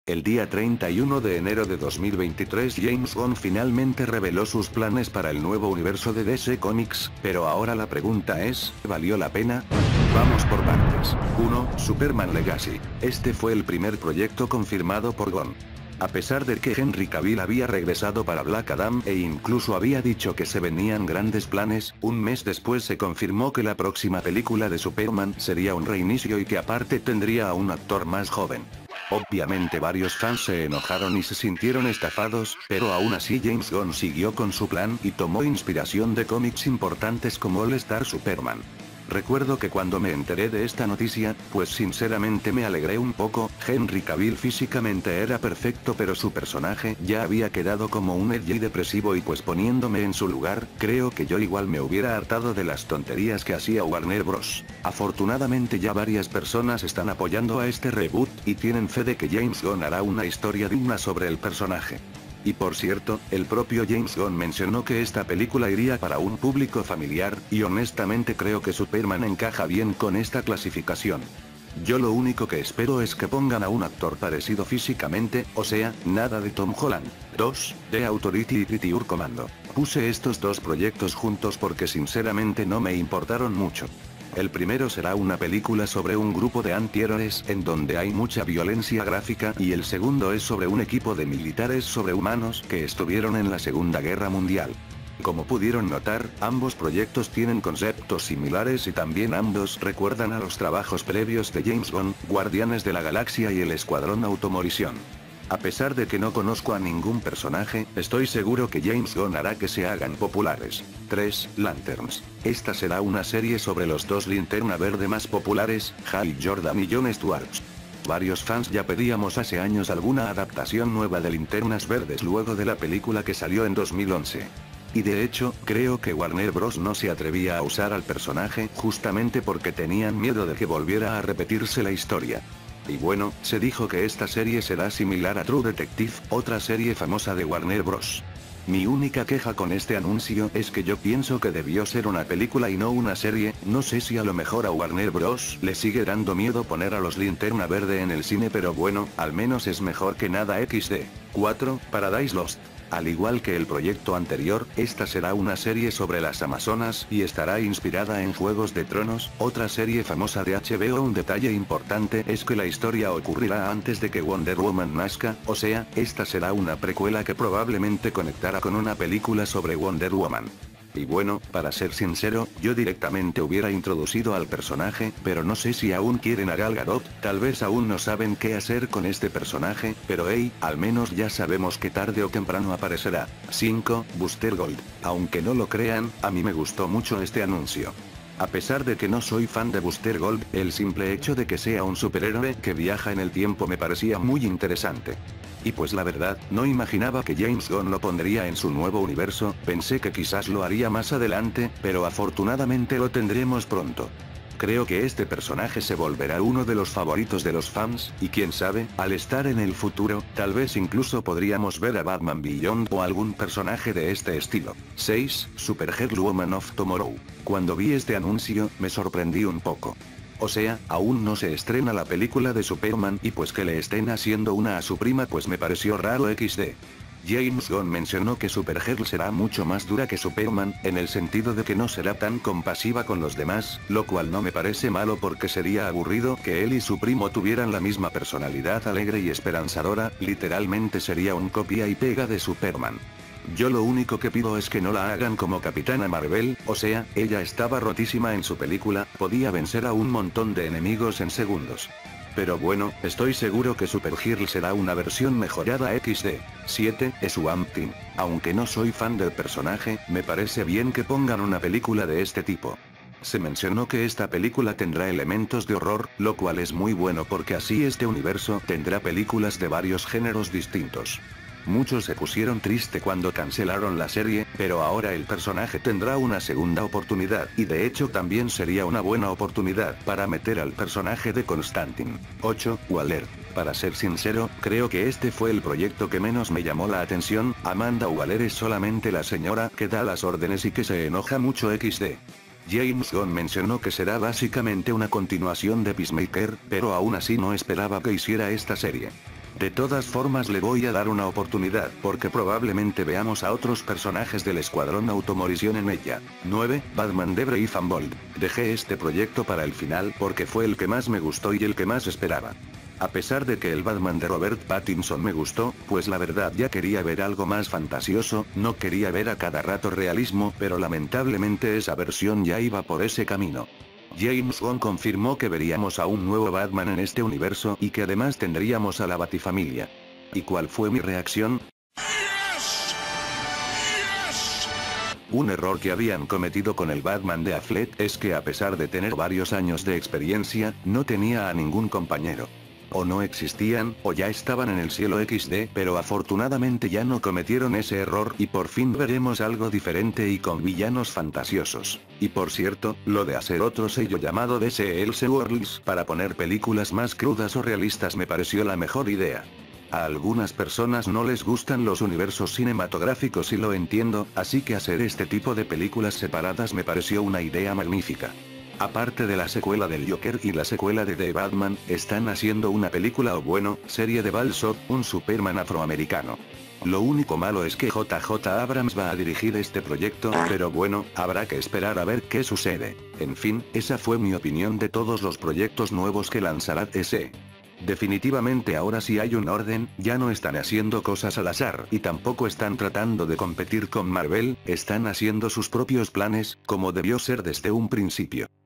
El día 31 de enero de 2023 James Gunn finalmente reveló sus planes para el nuevo universo de DC Comics, pero ahora la pregunta es, ¿valió la pena? Vamos por partes. 1. Superman Legacy. Este fue el primer proyecto confirmado por Gunn. A pesar de que Henry Cavill había regresado para Black Adam e incluso había dicho que se venían grandes planes, un mes después se confirmó que la próxima película de Superman sería un reinicio y que aparte tendría a un actor más joven. Obviamente varios fans se enojaron y se sintieron estafados, pero aún así James Gunn siguió con su plan y tomó inspiración de cómics importantes como All Star Superman. Recuerdo que cuando me enteré de esta noticia, pues sinceramente me alegré un poco. Henry Cavill físicamente era perfecto, pero su personaje ya había quedado como un edgy depresivo y pues poniéndome en su lugar, creo que yo igual me hubiera hartado de las tonterías que hacía Warner Bros. Afortunadamente ya varias personas están apoyando a este reboot, y tienen fe de que James Gunn hará una historia digna sobre el personaje. Y por cierto, el propio James Gunn mencionó que esta película iría para un público familiar, y honestamente creo que Superman encaja bien con esta clasificación. Yo lo único que espero es que pongan a un actor parecido físicamente, o sea, nada de Tom Holland. 2. The Authority y Pretty Ur Commando. Puse estos dos proyectos juntos porque sinceramente no me importaron mucho. El primero será una película sobre un grupo de antihéroes en donde hay mucha violencia gráfica, y el segundo es sobre un equipo de militares sobrehumanos que estuvieron en la Segunda Guerra Mundial. Como pudieron notar, ambos proyectos tienen conceptos similares y también ambos recuerdan a los trabajos previos de James Gunn, Guardianes de la Galaxia y el Escuadrón Automorisión. A pesar de que no conozco a ningún personaje, estoy seguro que James Gunn hará que se hagan populares. 3. Lanterns. Esta será una serie sobre los dos Linterna Verde más populares, Hal Jordan y John Stewart. Varios fans ya pedíamos hace años alguna adaptación nueva de Linternas Verdes luego de la película que salió en 2011. Y de hecho, creo que Warner Bros. No se atrevía a usar al personaje justamente porque tenían miedo de que volviera a repetirse la historia. Y bueno, se dijo que esta serie será similar a True Detective, otra serie famosa de Warner Bros. Mi única queja con este anuncio es que yo pienso que debió ser una película y no una serie. No sé si a lo mejor a Warner Bros. Le sigue dando miedo poner a los Linterna Verde en el cine, pero bueno, al menos es mejor que nada XD. 4. Paradise Lost. Al igual que el proyecto anterior, esta será una serie sobre las Amazonas y estará inspirada en Juegos de Tronos, otra serie famosa de HBO. Un detalle importante es que la historia ocurrirá antes de que Wonder Woman nazca, o sea, esta será una precuela que probablemente conectará con una película sobre Wonder Woman. Y bueno, para ser sincero, yo directamente hubiera introducido al personaje, pero no sé si aún quieren a Gal Gadot, tal vez aún no saben qué hacer con este personaje, pero hey, al menos ya sabemos que tarde o temprano aparecerá. 5. Booster Gold. Aunque no lo crean, a mí me gustó mucho este anuncio. A pesar de que no soy fan de Booster Gold, el simple hecho de que sea un superhéroe que viaja en el tiempo me parecía muy interesante. Y pues la verdad, no imaginaba que James Gunn lo pondría en su nuevo universo, pensé que quizás lo haría más adelante, pero afortunadamente lo tendremos pronto. Creo que este personaje se volverá uno de los favoritos de los fans, y quién sabe, al estar en el futuro, tal vez incluso podríamos ver a Batman Beyond o algún personaje de este estilo. 6. Supergirl Woman of Tomorrow. Cuando vi este anuncio, me sorprendí un poco. O sea, aún no se estrena la película de Superman y pues que le estén haciendo una a su prima pues me pareció raro XD. James Gunn mencionó que Supergirl será mucho más dura que Superman, en el sentido de que no será tan compasiva con los demás, lo cual no me parece malo porque sería aburrido que él y su primo tuvieran la misma personalidad alegre y esperanzadora, literalmente sería un copia y pega de Superman. Yo lo único que pido es que no la hagan como Capitana Marvel, o sea, ella estaba rotísima en su película, podía vencer a un montón de enemigos en segundos. Pero bueno, estoy seguro que Supergirl será una versión mejorada XD. 7. Swamp Thing. Aunque no soy fan del personaje, me parece bien que pongan una película de este tipo. Se mencionó que esta película tendrá elementos de horror, lo cual es muy bueno porque así este universo tendrá películas de varios géneros distintos. Muchos se pusieron triste cuando cancelaron la serie, pero ahora el personaje tendrá una segunda oportunidad, y de hecho también sería una buena oportunidad para meter al personaje de Constantine. 8. Waller. Para ser sincero, creo que este fue el proyecto que menos me llamó la atención. Amanda Waller es solamente la señora que da las órdenes y que se enoja mucho XD. James Gunn mencionó que será básicamente una continuación de Peacemaker, pero aún así no esperaba que hiciera esta serie. De todas formas le voy a dar una oportunidad, porque probablemente veamos a otros personajes del Escuadrón Automorición en ella. 9. Batman de Brave and Bold. Dejé este proyecto para el final porque fue el que más me gustó y el que más esperaba. A pesar de que el Batman de Robert Pattinson me gustó, pues la verdad ya quería ver algo más fantasioso, no quería ver a cada rato realismo, pero lamentablemente esa versión ya iba por ese camino. James Gunn confirmó que veríamos a un nuevo Batman en este universo y que además tendríamos a la Batifamilia. ¿Y cuál fue mi reacción? Un error que habían cometido con el Batman de Affleck es que a pesar de tener varios años de experiencia, no tenía a ningún compañero. O no existían, o ya estaban en el cielo XD, pero afortunadamente ya no cometieron ese error y por fin veremos algo diferente y con villanos fantasiosos. Y por cierto, lo de hacer otro sello llamado DC Elseworlds para poner películas más crudas o realistas me pareció la mejor idea. A algunas personas no les gustan los universos cinematográficos y lo entiendo, así que hacer este tipo de películas separadas me pareció una idea magnífica. Aparte de la secuela del Joker y la secuela de The Batman, están haciendo una película o bueno, serie de Balsor, un Superman afroamericano. Lo único malo es que JJ Abrams va a dirigir este proyecto, pero bueno, habrá que esperar a ver qué sucede. En fin, esa fue mi opinión de todos los proyectos nuevos que lanzará DC. Definitivamente ahora sí hay un orden, ya no están haciendo cosas al azar y tampoco están tratando de competir con Marvel, están haciendo sus propios planes, como debió ser desde un principio.